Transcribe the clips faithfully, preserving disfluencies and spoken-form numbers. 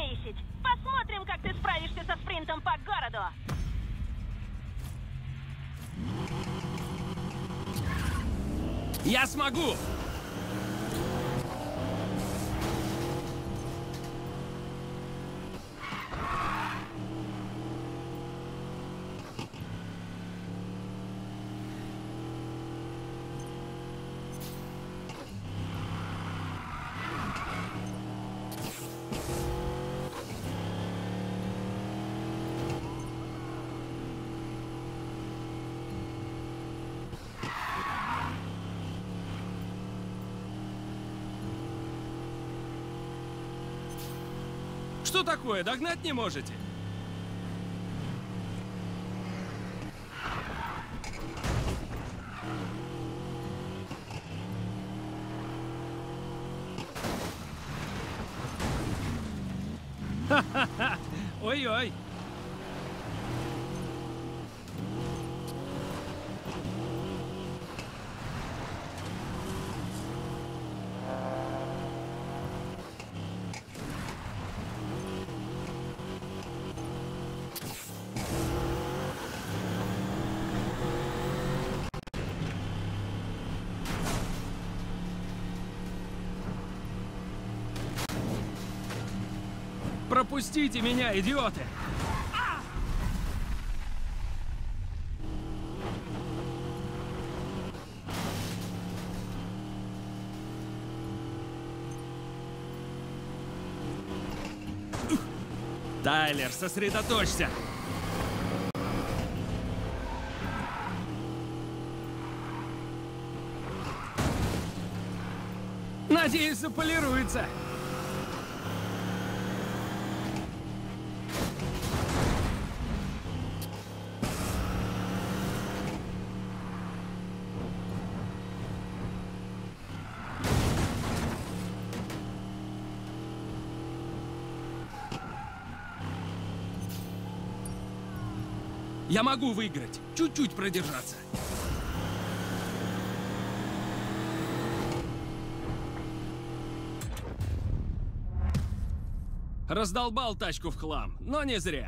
десять. Посмотрим, как ты справишься со спринтом по городу. Я смогу! Что такое? Догнать не можете? Ха-ха-ха! Ой-ой! Пропустите меня, идиоты! Тайлер, сосредоточься! Надеюсь, заполируется! Я могу выиграть, чуть-чуть продержаться. Раздолбал тачку в хлам, но не зря.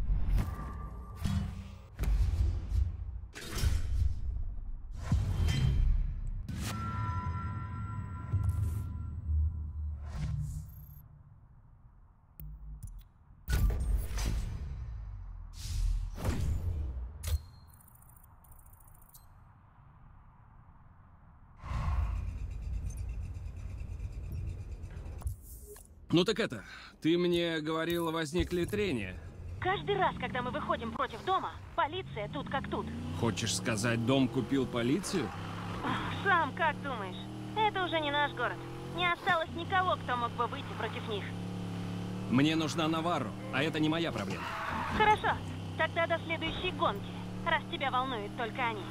Ну так это, ты мне говорила, возникли трения. Каждый раз, когда мы выходим против дома, полиция тут как тут. Хочешь сказать, дом купил полицию? Сам как думаешь? Это уже не наш город. Не осталось никого, кто мог бы выйти против них. Мне нужна Наварро, а это не моя проблема. Хорошо, тогда до следующей гонки, раз тебя волнуют только они.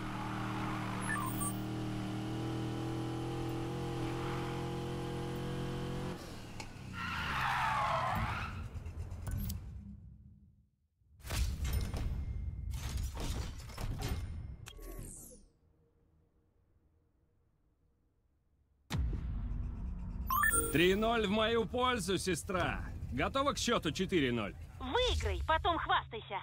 три ноль в мою пользу, сестра. Готова к счету четыре ноль? Выиграй, потом хвастайся.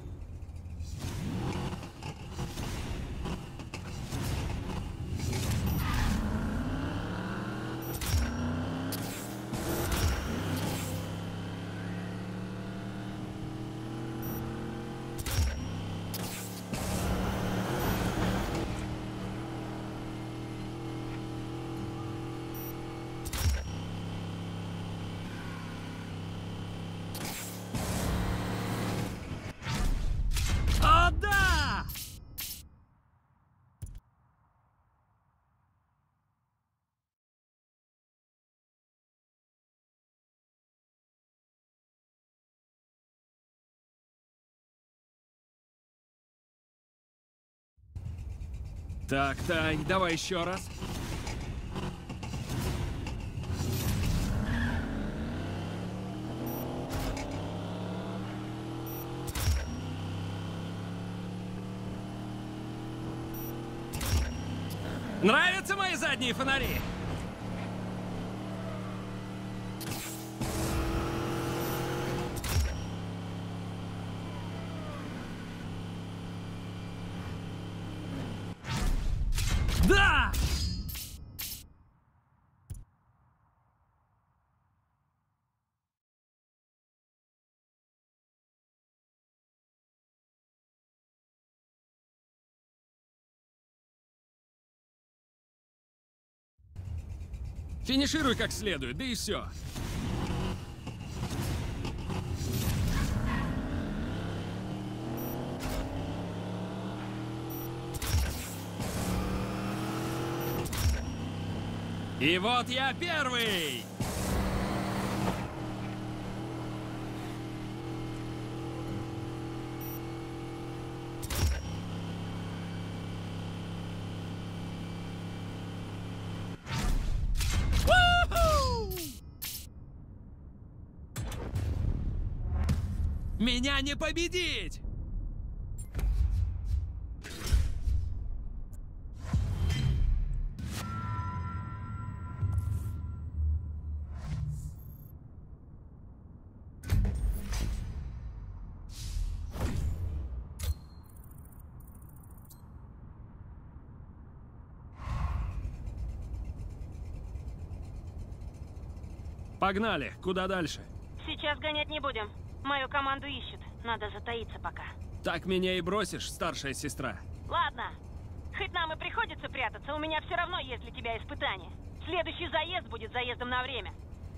Так, Тай, давай еще раз. Нравятся мои задние фонари? Финишируй как следует, да и все. И вот я первый! Меня не победить! Погнали, куда дальше? Сейчас гонять не будем. Мою команду ищут. Надо затаиться пока. Так меня и бросишь, старшая сестра. Ладно. Хоть нам и приходится прятаться, у меня все равно есть для тебя испытание. Следующий заезд будет заездом на время.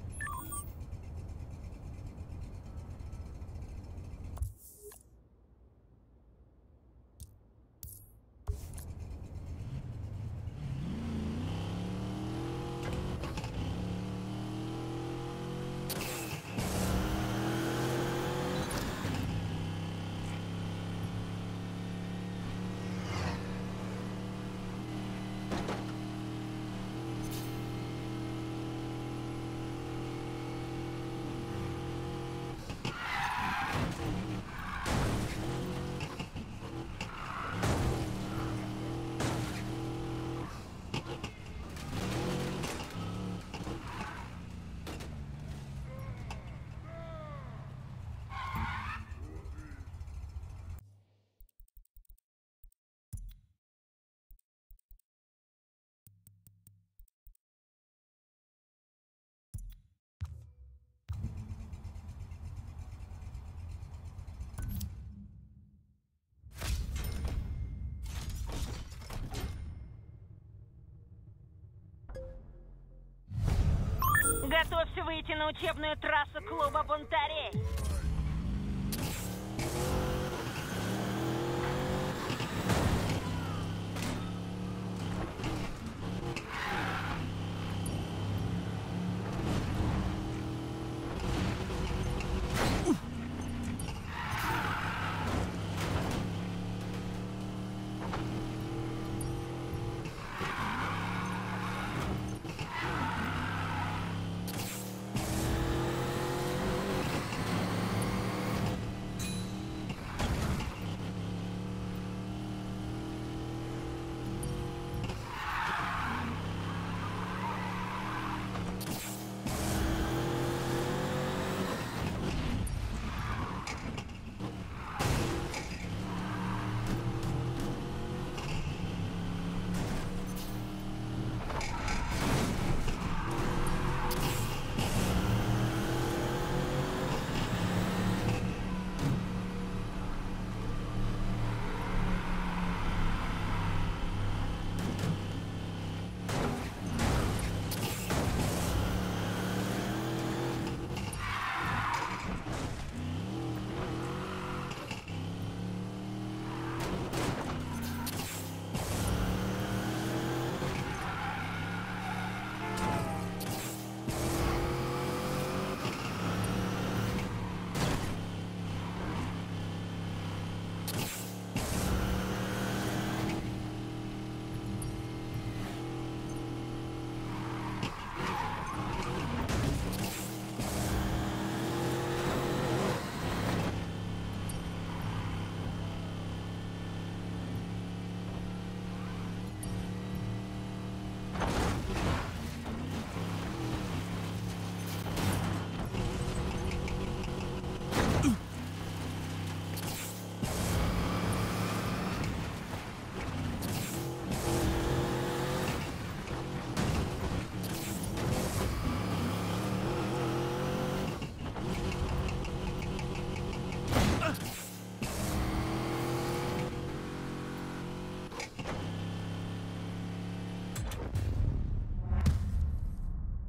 Готовься выйти на учебную трассу клуба бунтарей.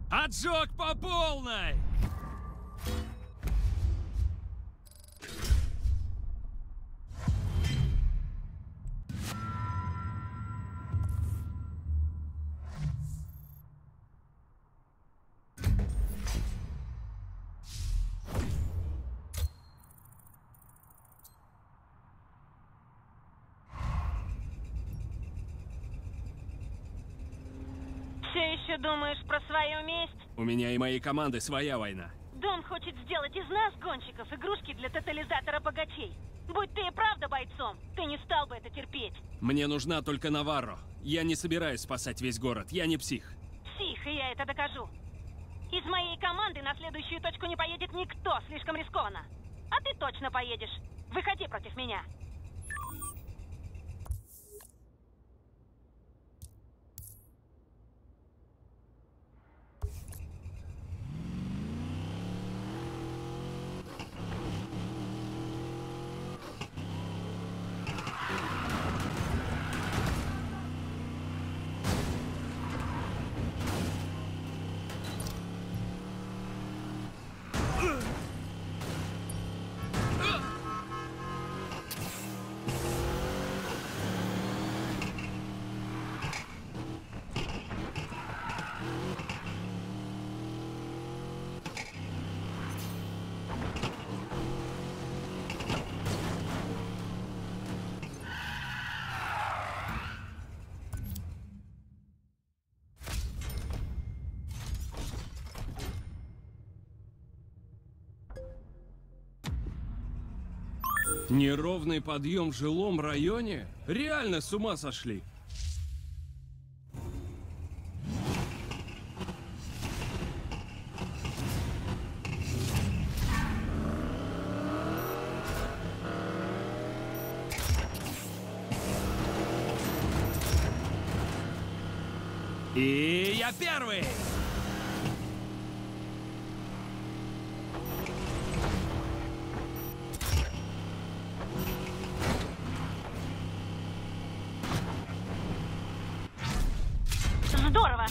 Отжог по полной! Все еще думаешь про свою месть? У меня и моей команды своя война. Дон хочет сделать из нас, гонщиков, игрушки для тотализатора богачей. Будь ты и правда бойцом, ты не стал бы это терпеть. Мне нужна только Наварро. Я не собираюсь спасать весь город, я не псих. Псих, и я это докажу. Из моей команды на следующую точку не поедет никто, слишком рискованно. А ты точно поедешь. Выходи против меня. Неровный подъем в жилом районе? Реально с ума сошли. И я первый! Здорово!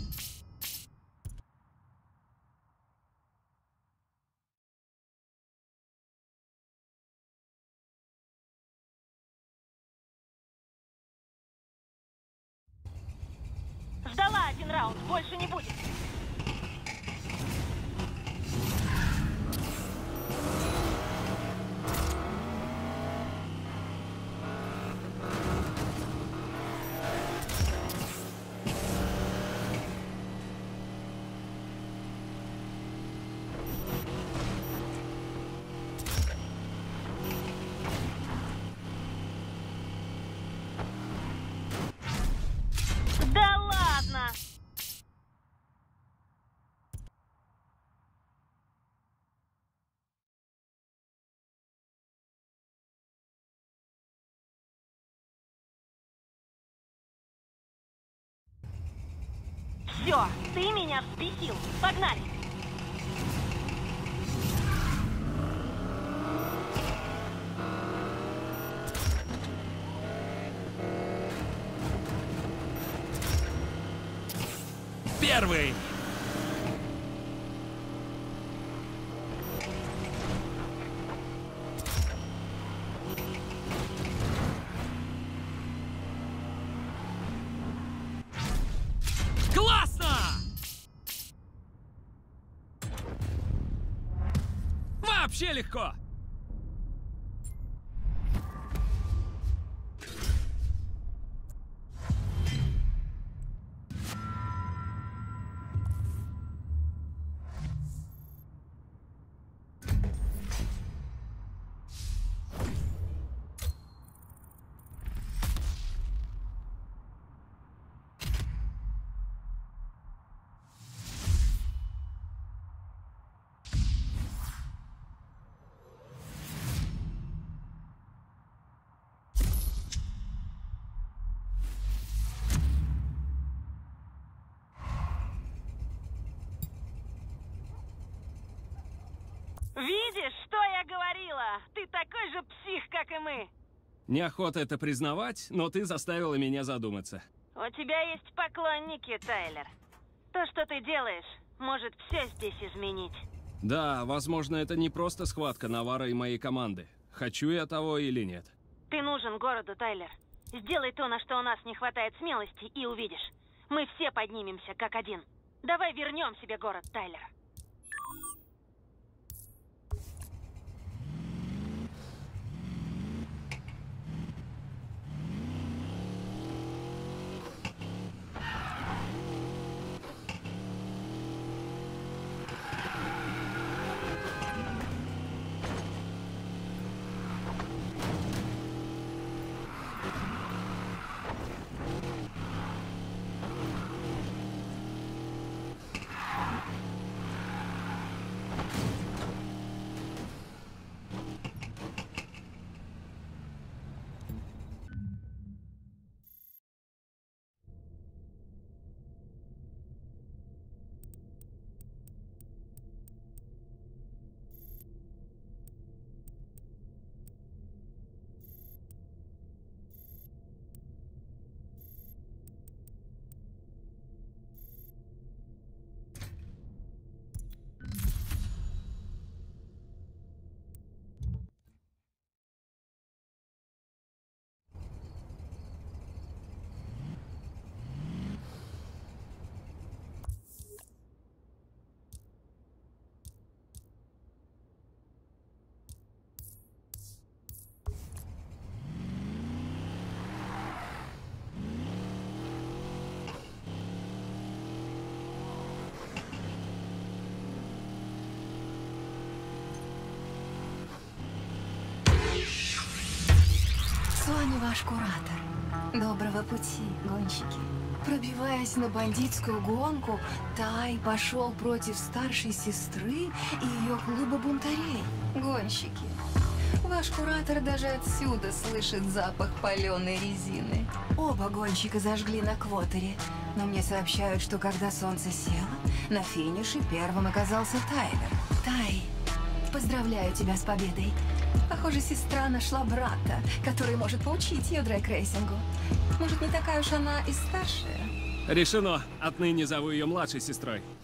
Сдала один раунд, больше не будет. Да ладно! Все, ты меня взбесил. Погнали! Первый! Классно! Вообще легко! Видишь, что я говорила? Ты такой же псих, как и мы. Неохота это признавать, но ты заставила меня задуматься. У тебя есть поклонники, Тайлер. То, что ты делаешь, может все здесь изменить. Да, возможно, это не просто схватка Навара и моей команды. Хочу я того или нет. Ты нужен городу, Тайлер. Сделай то, на что у нас не хватает смелости, и увидишь. Мы все поднимемся, как один. Давай вернем себе город, Тайлер. Соня, ваш куратор. Доброго пути, гонщики. Пробиваясь на бандитскую гонку, Тай пошел против старшей сестры и ее клуба бунтарей. Гонщики. Ваш куратор даже отсюда слышит запах паленой резины. Оба гонщика зажгли на квотере, но мне сообщают, что когда солнце село, на финише первым оказался Тайлер. Тай, поздравляю тебя с победой. Похоже, сестра нашла брата, который может поучить ее дрэг-рейсингу. Может, не такая уж она и старшая? Решено. Отныне зову ее младшей сестрой.